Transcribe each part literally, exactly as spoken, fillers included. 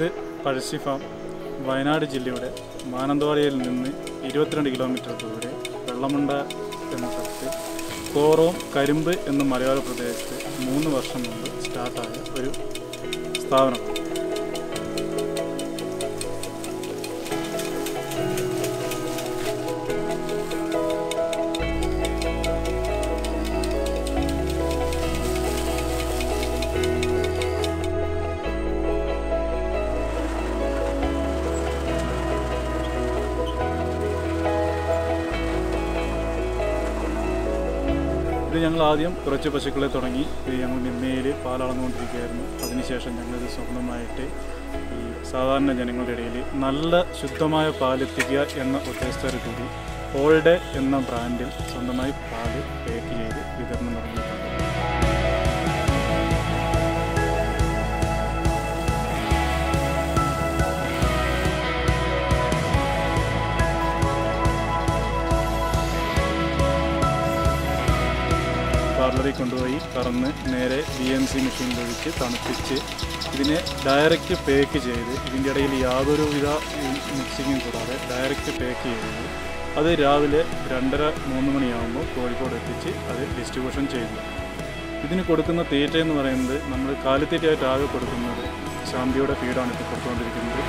ഇത് പഴശ്ശി ഫാം വയനാട് ജില്ലയുടെ മാനന്തവാടിയിൽ നിന്ന് ഇരുപത്തിരണ്ട് കിലോമീറ്റർ ദൂരെ വെള്ളമുണ്ട എന്ന സ്ഥലത്ത് കോറോം കരിമ്പ് എന്ന മലയോര പ്രദേശത്ത് മൂന്ന് വർഷം മുമ്പ് സ്റ്റാർട്ടായ ഒരു സ്ഥാപനമാണ്. ഇത് ഞങ്ങൾ ആദ്യം കുറച്ച് പശുക്കളെ തുടങ്ങി. ഇത് ഞങ്ങൾ നിന്നയിൽ പാലളന്നുകൊണ്ടിരിക്കുകയായിരുന്നു. അതിനുശേഷം ഞങ്ങളിത് സ്വന്തമായിട്ട് ഈ സാധാരണ ജനങ്ങളുടെ ഇടയിൽ നല്ല ശുദ്ധമായ പാലെത്തിക്കുക എന്ന ഉദ്ദേശത്തോടു കൂടി ഓൾഡേ എന്ന ബ്രാൻഡിൽ സ്വന്തമായി പാല് പാക്ക് ചെയ്ത് വിതരണം നടന്നിട്ടുണ്ട്. പാർലറിൽ കൊണ്ടുപോയി കറന്ന് നേരെ ബി എം സി മെഷീനിലൊഴിച്ച് തണുപ്പിച്ച് ഇതിനെ ഡയറക്റ്റ് പാക്ക് ചെയ്ത് ഇതിൻ്റെ ഇടയിൽ യാതൊരുവിധ മിക്സിങ്ങും കൂടാതെ ഡയറക്റ്റ് പാക്ക് ചെയ്ത് അത് രാവിലെ രണ്ടര മൂന്ന് മണിയാകുമ്പോൾ കോഴിക്കോട് എത്തിച്ച് അത് ഡിസ്ട്രിബ്യൂഷൻ ചെയ്യുന്നു. ഇതിന് കൊടുക്കുന്ന തീറ്റ എന്ന് പറയുന്നത് നമ്മൾ കാലിത്തീറ്റയായിട്ട് ആകെ കൊടുക്കുന്നത് ശാന്തിയുടെ ഫീഡാണ് ഇപ്പോൾ കൊടുത്തുകൊണ്ടിരിക്കുന്നത്.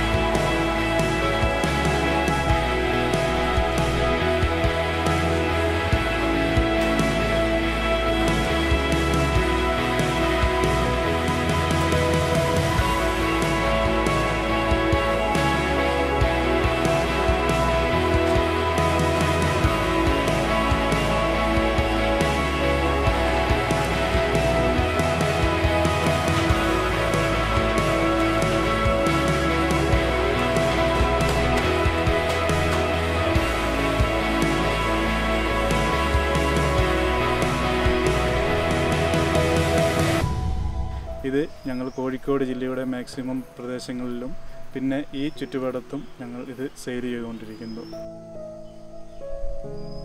ഇത് ഞങ്ങൾ കോഴിക്കോട് ജില്ലയുടെ മാക്സിമം പ്രദേശങ്ങളിലും പിന്നെ ഈ ചുറ്റുപാടത്തും ഞങ്ങൾ ഇത് സെയിൽ ചെയ്തുകൊണ്ടിരിക്കുന്നു.